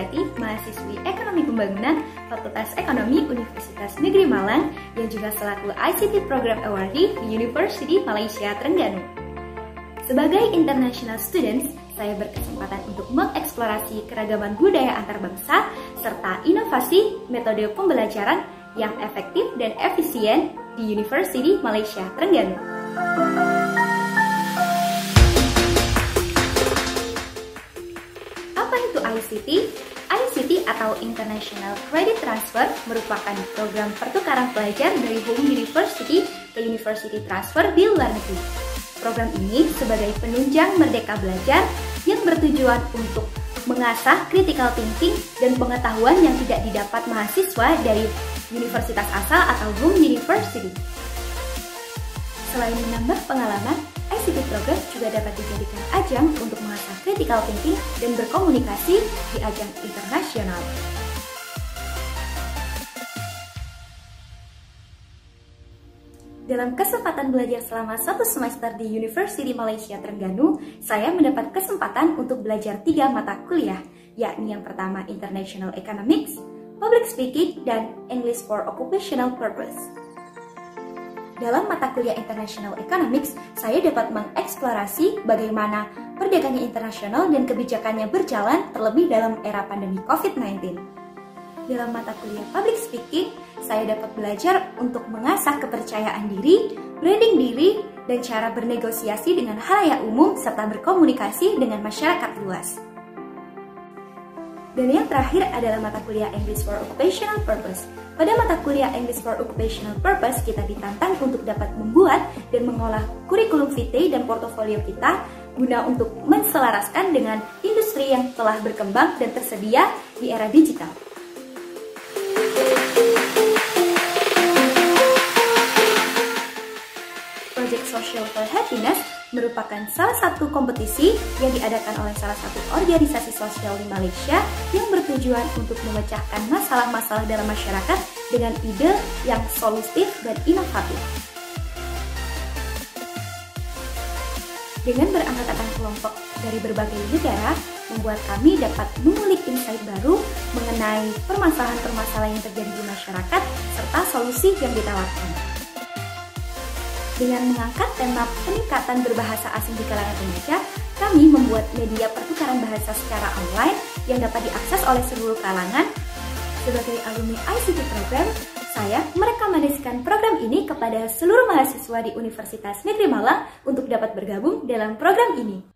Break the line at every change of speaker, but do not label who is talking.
Suryati, mahasiswi Ekonomi Pembangunan Fakultas Ekonomi Universitas Negeri Malang yang juga selaku ICT Program Awardee di University Malaysia Terengganu. Sebagai international students, saya berkesempatan untuk mengeksplorasi keragaman budaya antar bangsa serta inovasi metode pembelajaran yang efektif dan efisien di University Malaysia Terengganu. Apa itu ICT? ICT atau International Credit Transfer merupakan program pertukaran pelajar dari home university ke university transfer di luar negeri. Program ini sebagai penunjang merdeka belajar yang bertujuan untuk mengasah critical thinking dan pengetahuan yang tidak didapat mahasiswa dari universitas asal atau home university. Selain menambah pengalaman, ICT program juga dapat dijadikan ajang untuk mengasah critical thinking dan berkomunikasi di ajang internasional. Dalam kesempatan belajar selama 1 semester di University Malaysia Terengganu, saya mendapat kesempatan untuk belajar 3 mata kuliah, yakni yang pertama International Economics, Public Speaking, dan English for Occupational Purpose. Dalam mata kuliah International Economics, saya dapat mengeksplorasi bagaimana perdagangan internasional dan kebijakannya berjalan terlebih dalam era pandemi COVID-19. Dalam mata kuliah Public Speaking, saya dapat belajar untuk mengasah kepercayaan diri, branding diri, dan cara bernegosiasi dengan khalayak umum serta berkomunikasi dengan masyarakat luas. Dan yang terakhir adalah mata kuliah English for Occupational Purpose. Pada mata kuliah English for Occupational Purpose, kita ditantang untuk dapat membuat dan mengolah kurikulum vitae dan portofolio kita guna untuk menselaraskan dengan industri yang telah berkembang dan tersedia di era digital. Project Social for Happiness merupakan salah satu kompetisi yang diadakan oleh salah satu organisasi sosial di Malaysia yang bertujuan untuk memecahkan masalah-masalah dalam masyarakat dengan ide yang solutif dan inovatif. Dengan beranggotakan kelompok dari berbagai negara, membuat kami dapat mengulik insight baru mengenai permasalahan-permasalahan yang terjadi di masyarakat serta solusi yang ditawarkan. Dengan mengangkat tema peningkatan berbahasa asing di kalangan remaja, kami membuat media pertukaran bahasa secara online yang dapat diakses oleh seluruh kalangan. Sebagai alumni ICT program, saya merekomendasikan program ini kepada seluruh mahasiswa di Universitas Negeri Malang untuk dapat bergabung dalam program ini.